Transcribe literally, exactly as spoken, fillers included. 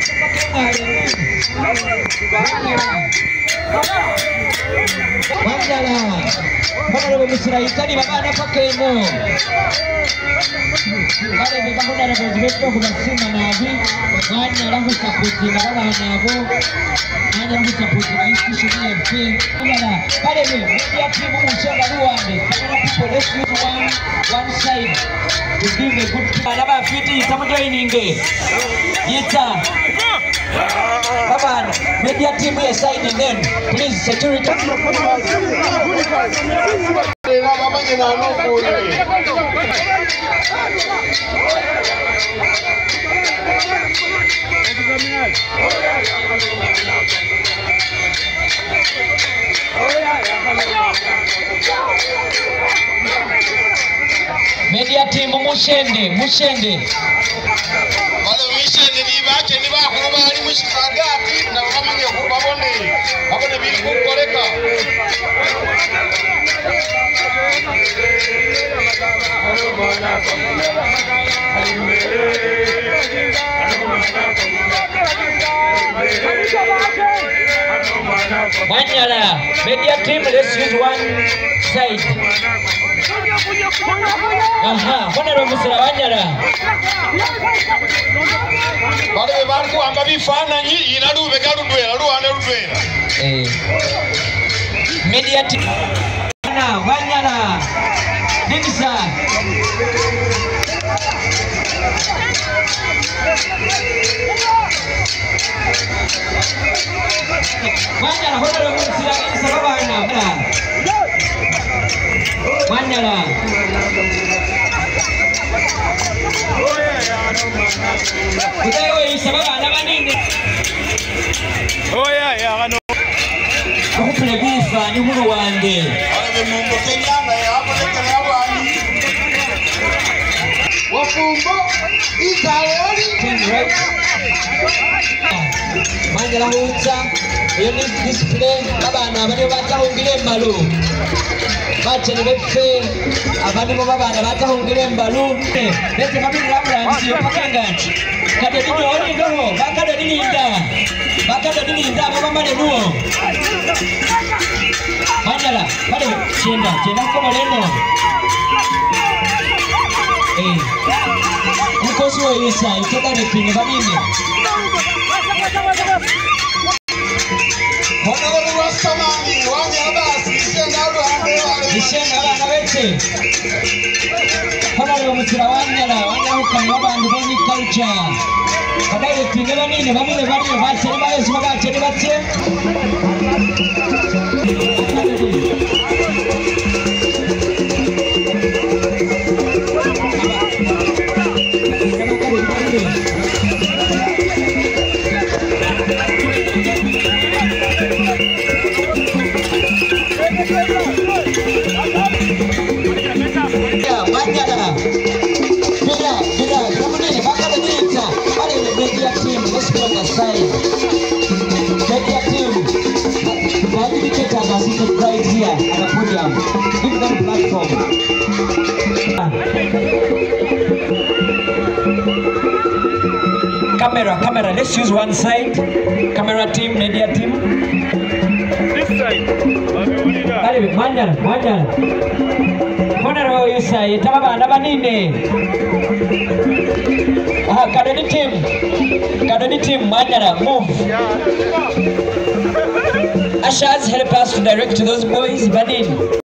Wanjala. Honorable Musila itani babana pakemo. Bale bibahunda na bezbeto kubasima nabi. Wanjala husaputi na babana abo. Wanjala husaputi na institution ya mpe. Wanjala. Bale media team mushenga luwande. People let's use one one side to give a good. Anaba fiti tamujoininge. Yita. Babana media team ya side then please security. Media team mushende mushende wale mushende nibache nibakuru bali mushikagati na bamanye kubabone babone biri kukoleka Wanjala media team let's use one side. Aha, Honorable Musila Wanjala. Bale bantu amba bifananyi inalube galudwela luwane ludwela. Eh. Media team. Na Wanjala. Nimisa. Wanjala Honorable Musila Nimisa babana. Wanjala. Kudayo isababa nabanini. Oh yeah yeah ano. Okupule bifa ni mulu wande. Wale Mumbo kenyanga hapo ndio abani. Wafumbo Italiani Ten right. Wanjala huza. Yoni display babana bali batahungire mbalu. Bache ni befe abandi bo babana batahungire mbalu. Bete mabiri ambulance yopakangati. Kade dinyo oni ndoho bakade dilinda. Bakade dilinda mama ne nuo. Wanjala bale chenda chenda koma leno. Eh. Mkosi wa Isa itoka ni pinga babini. Honorable Rastamani Wanjala basi senda luande wale Nishenga abana bete. Honorable Musila Wanjala Wanjala hukani wabandu boni culture. Kadaire tingela nini babile babile bache ni bayesu bache ni bache. Wanjala. Bila bila kamunene bakala dinta. Bale media team let's go on the side. Media team. The educators are seated right here at the podium. Give them platform. Camera, camera. Let's use one side. Camera team, media team. this side. Bale Wanjala, Wanjala. Honorable Isa itababa nabanine. Ah, Kadoni team. Kadoni team Wanjala move. Ushers help us to direct those boys. Banin.